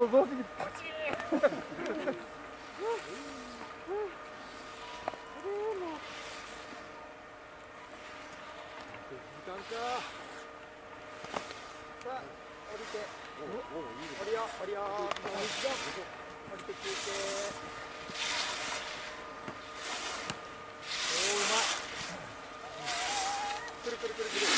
同時にパチーン。時間か。さあ降りて。降りよう降りよう。降りて休憩。おおうまい。くるくるくるくる。